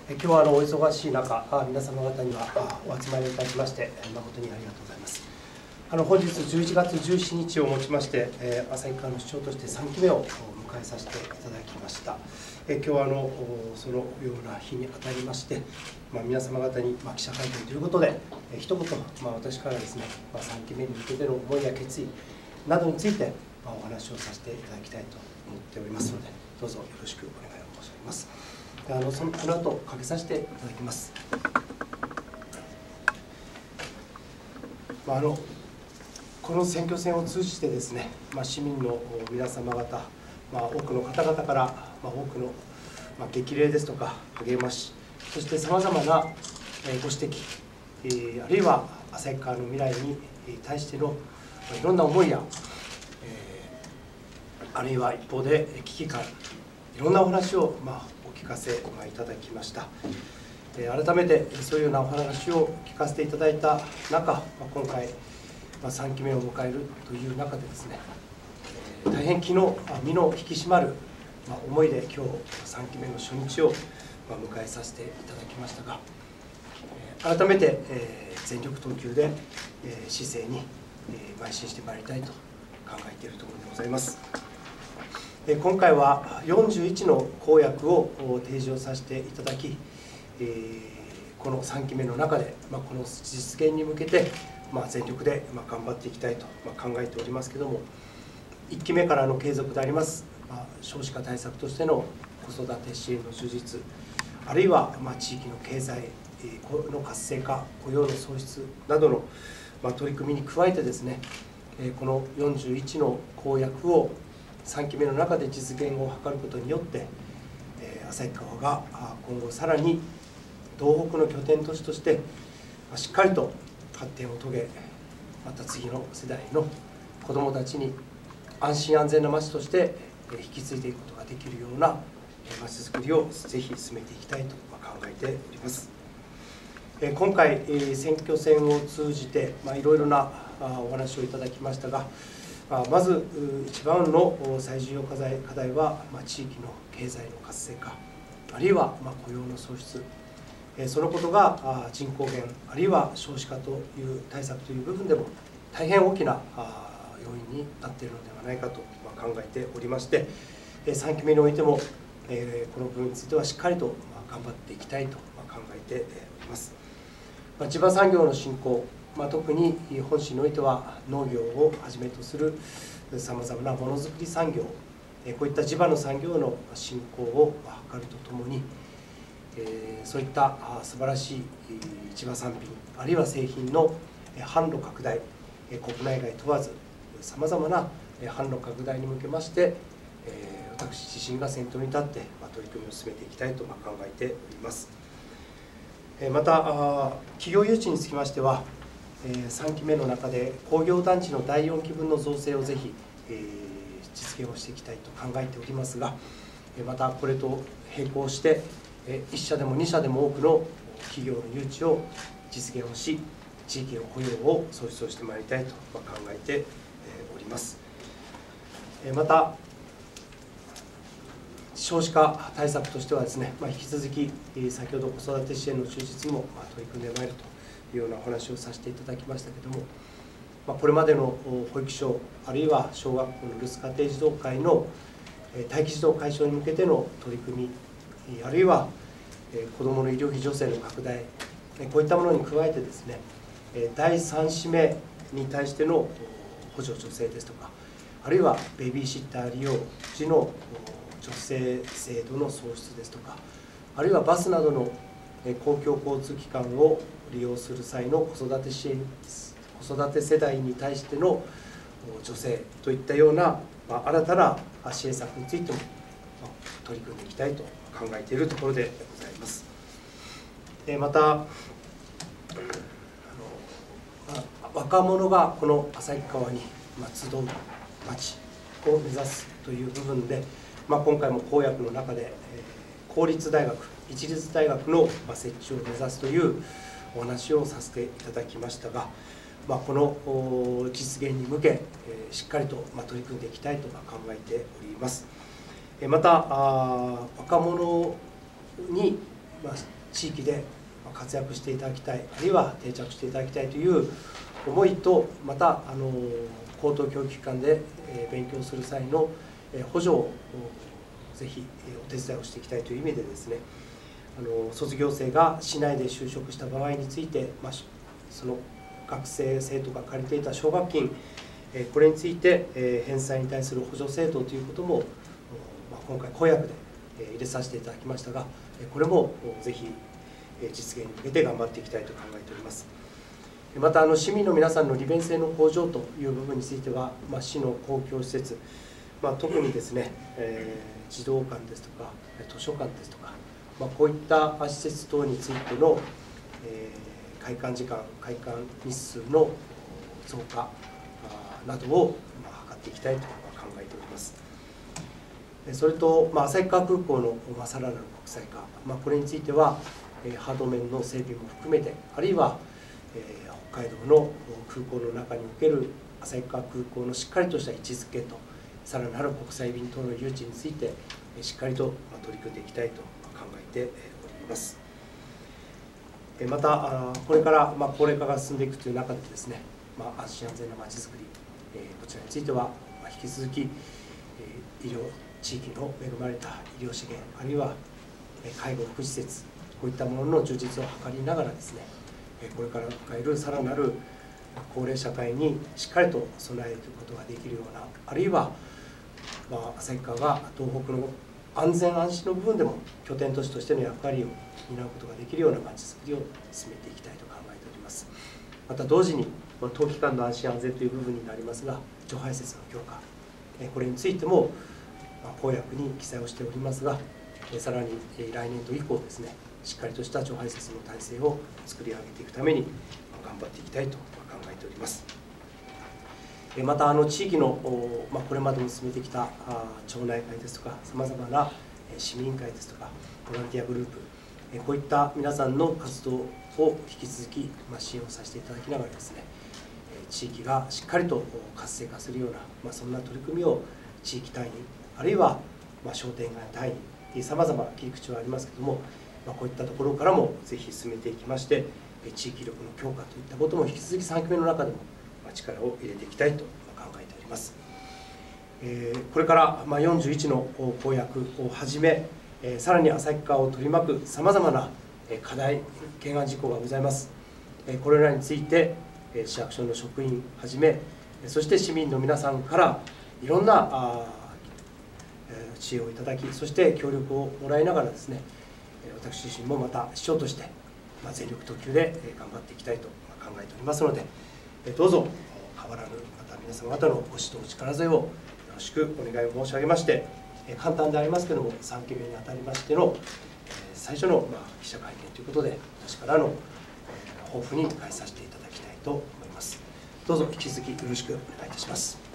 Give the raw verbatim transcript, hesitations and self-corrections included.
今日はあのお忙しい中、皆様方にはお集まりいただきまして誠にありがとうございます。あの本日じゅういちがつじゅうしちにちをもちまして、旭川の市長としてさんきめを迎えさせていただきました。今日はあのそのような日にあたりまして、まあ、皆様方にまあ記者会見ということで、一言、まあ、私からですね、まあ、さんきめに向けての思いや決意などについて、まあ、お話をさせていただきたいと思っておりますので、どうぞよろしくお願いを申し上げます。あのそのこの後かけさせていただきます。まあ、あのこの選挙戦を通じてですね、まあ、市民の皆様方、まあ、多くの方々から、まあ、多くの、まあ、激励ですとか励まし、そしてさまざまなご指摘、えー、あるいは旭川の未来に対しての、まあ、いろんな思いや、えー、あるいは一方で危機感、いろんなお話を、まあ、お聞かせいただきました。改めてそういうようなお話を聞かせていただいた中、今回さんきめを迎えるという中でですね、大変気の身の引き締まる思いで今日さんきめの初日を迎えさせていただきましたが、改めて全力投球で市政に邁進してまいりたいと考えているところでございます。今回はよんじゅういちの公約を提示をさせていただき、このさんきめの中でこの実現に向けて全力で頑張っていきたいと考えておりますけれども、いっきめからの継続であります少子化対策としての子育て支援の充実、あるいは地域の経済の活性化、雇用の創出などの取り組みに加えてですね、このよんじゅういちの公約をさんきめの中で実現を図ることによって、旭川が今後さらに東北の拠点都市としてしっかりと発展を遂げ、また次の世代の子どもたちに安心安全な町として引き継いでいくことができるような町づくりをぜひ進めていきたいと考えております。今回選挙戦を通じていろいろなお話をいただきましたが、まず一番の最重要課題課題は地域の経済の活性化、あるいは雇用の創出、そのことが人口減、あるいは少子化という対策という部分でも大変大きな要因になっているのではないかと考えておりまして、さんきめにおいてもこの部分についてはしっかりと頑張っていきたいと考えております。地場産業の振興、特に本市においては農業をはじめとするさまざまなものづくり産業、こういった地場の産業の振興を図るとともに、そういった素晴らしい地場産品、あるいは製品の販路拡大、国内外問わずさまざまな販路拡大に向けまして、私自身が先頭に立って取り組みを進めていきたいと考えております。また企業誘致につきましては、さんきめの中で工業団地のだいよんきぶんの造成をぜひ実現をしていきたいと考えておりますが、またこれと並行していっしゃでもにしゃでも多くの企業の誘致を実現をし、地域の雇用を創出をしてまいりたいと考えております。また少子化対策としてはですね、引き続き先ほど子育て支援の充実にも取り組んでまいるというようなお話をさせていただきましたけれども、これまでの保育所、あるいは小学校の留守家庭児童会の待機児童解消に向けての取り組み、あるいは子どもの医療費助成の拡大、こういったものに加えてですね、だいさん子目に対しての補助助成ですとか、あるいはベビーシッター利用時の助成制度の創出ですとか、あるいはバスなどの公共交通機関を利用する際の子育て支援、子育て世代に対しての助成といったような新たな支援策についても取り組んでいきたいと考えているところでございます。また、あの若者がこの旭川に集う町を目指すという部分で、まあ、今回も公約の中で公立大学、一律大学の設置を目指すというお話をさせていただきましたが、まあ、この実現に向けしっかりと取り組んでいきたいと考えております。また若者に地域で活躍していただきたい、あるいは定着していただきたいという思いと、またあの高等教育機関で勉強する際の補助をぜひお手伝いをしていきたいという意味でですね、あの卒業生が市内で就職した場合について、まあ、その学生生徒が借りていた奨学金、これについて返済に対する補助制度ということも、まあ、今回公約で入れさせていただきましたが、これもぜひ実現に向けて頑張っていきたいと考えております。またあの市民の皆さんの利便性の向上という部分については、まあ、市の公共施設、まあ、特にですね、えー、児童館ですとか図書館ですとか、まあ、こういった施設等についての、えー、開館時間、開館日数の増加などを、まあ、図っていきたいと考えております。それと、まあ、旭川空港の、まあ、さらなる国際化、まあ、これについては、えー、ハード面の整備も含めて、あるいは、えー、北海道の空港の中における旭川空港のしっかりとした位置づけと、さらなる国際便等の誘致についてしっかりと取り組んでいきたいと考えております。またこれから高齢化が進んでいくという中でですね、まあ、安心安全なまちづくり、こちらについては引き続き医療地域の恵まれた医療資源、あるいは介護福祉施設、こういったものの充実を図りながらですね、これから迎えるさらなる高齢社会にしっかりと備えることができるような、あるいは、まあ、旭川が東北の安全安心の部分でも拠点都市としての役割を担うことができるようなまちづくりを進めていきたいと考えております。また同時に、まあ、当機関の安心安全という部分になりますが、除排施設の強化、これについても、まあ、公約に記載をしておりますが、さらに来年度以降ですね、しっかりとした除排施設の体制を作り上げていくために頑張っていきたいと考えております。またあの地域の、まあ、これまでも進めてきた町内会ですとか、さまざまな市民会ですとかボランティアグループ、こういった皆さんの活動を引き続き、まあ、支援をさせていただきながらですね、地域がしっかりと活性化するような、まあ、そんな取り組みを地域単位、あるいはまあ商店街単位、さまざまな切り口はありますけれども、まあ、こういったところからもぜひ進めていきまして、地域力の強化といったことも引き続きさんきめの中でも力を入れていきたいと考えております。これからよんじゅういちの公約をはじめ、さらに旭川を取り巻くさまざまな課題、懸案事項がございます。これらについて市役所の職員はじめ、そして市民の皆さんからいろんな知恵をいただき、そして協力をもらいながらですね、私自身もまた市長として全力投球で頑張っていきたいと考えておりますので、どうぞ変わらぬまた皆様方のご指導力添えをよろしくお願いを申し上げまして、簡単でありますけれどもさんきめにあたりましての最初の記者会見ということで、私からの抱負に返させていただきたいと思います。どうぞ引き続きよろしくお願いいたします。